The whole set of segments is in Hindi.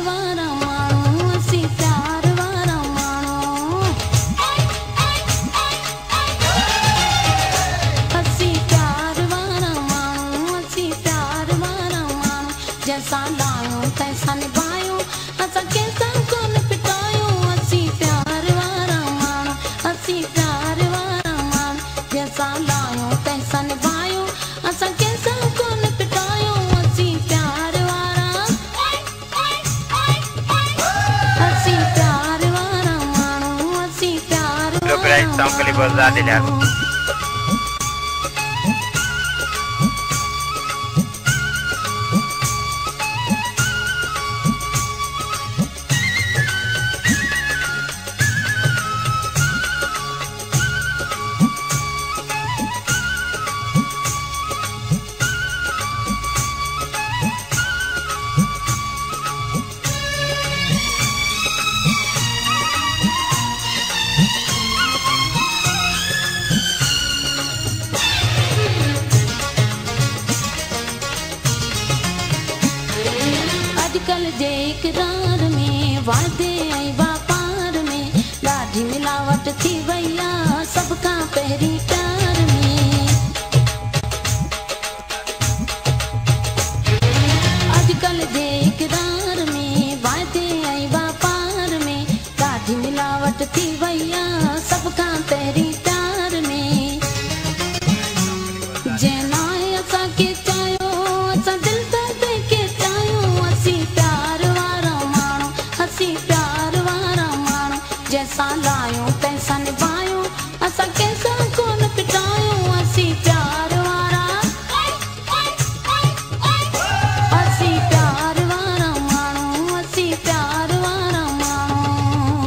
वारा माण्हू असीं प्यार वारा माण्हू असीं प्यार वारा माण्हू असीं प्यार वारा माण्हू जैसां लायूं तैसां निभायूं असां कंहिंसां कोन पिटायूं असीं प्यार वारा माण्हू असीं प्यार वारा माण्हू जैसां लायूं तैसां निभायूं असां कंहिंसां कोन पिटायूं असीं प्यार वारा माण्हू असीं प्यार वारा माण्हू अॼुकल्ह जे इक़रार में वादे ऐं वापार में ॾाढी मिलावट थी वई आहे सभ खां पहिरीं प्यार में अॼुकल्ह जे इक़रार में वादे ऐं वापार में ॾाढी मिलावट थी वई आहे सभ खां पहिरीं प्यार में जंहिं नाहे असांखे चाहियो असां दिलि सां तंहिंखे चाहियूं असीं प्यार वारा माण्हू असीं प्यार वारा माण्हू जंहिंसां लायूं तंहिंसां निभायूं असां कंहिंसां कोन पिटायूं असीं प्यार वारा माण्हू असीं प्यार वारा माण्हू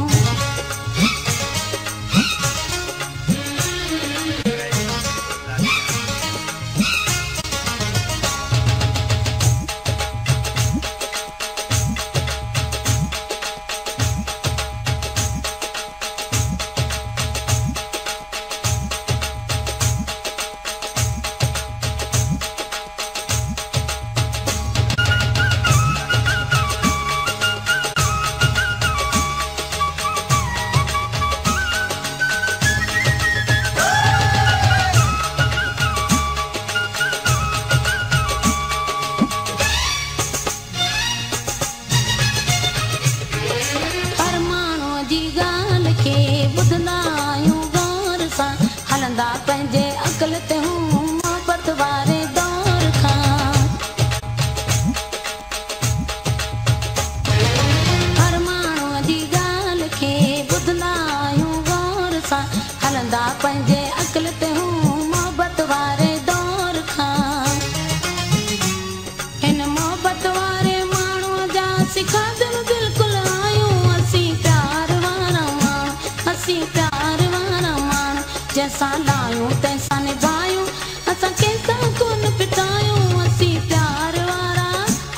ॿुधंदा आहियूं गौर सां हलंदा पंहिंजे अक़ल ते हूं मोहबत वारे दौर खां हर माण्हूअ जी ॻाल्हि खे ॿुधंदा आहियूं गौर सां हलंदा पंहिंजे अक़ल ते हूं मोहबत वारे दौर खां हिन मोहबत वारे माण्हूअ जा सिखादम बिल्कुलु आहियूं असीं प्यार वारा माण्हू असीं प्यार वारा माण्हू जंहिंसां लायूं तंहिंसां निभायूं असां कंहिंसां कोन पिटायूं असीं प्यार वारा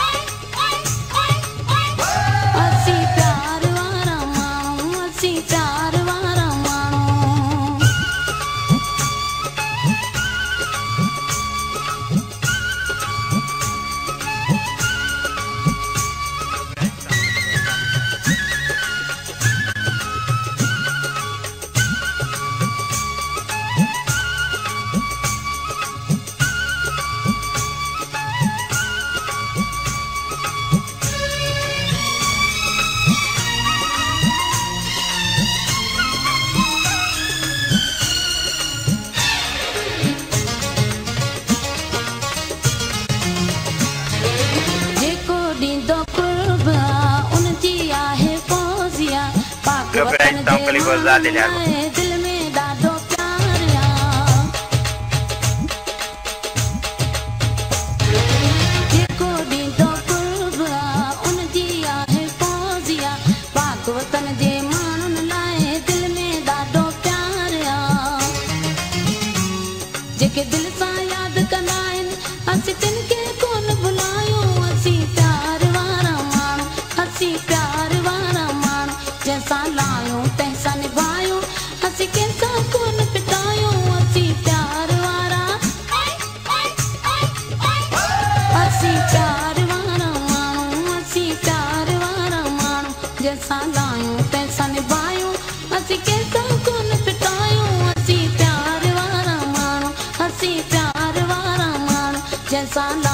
माण्हू असीं प्यार वारा माण्हू दिल में ॾाढो प्यार जेको ॾींदो कुर्ब उन जी आहे फौज़िया पाक वतन जे माण्हुनि लाइ दिल में ॾाढो प्यार जेके दिल सां यादि कंदा आहिनि असीं तिन खे कोन भुलायूं असीं प्यार वारा माण्हू असीं प्यार वारा माण्हू जंहिंसां लायूं तंहिंसां निभायूं जैसा लायूं तैसा निभायूं असी कैसा कोन पिटायूं असी प्यार वारा माण्हू असी प्यार वारा माण्हू जैसा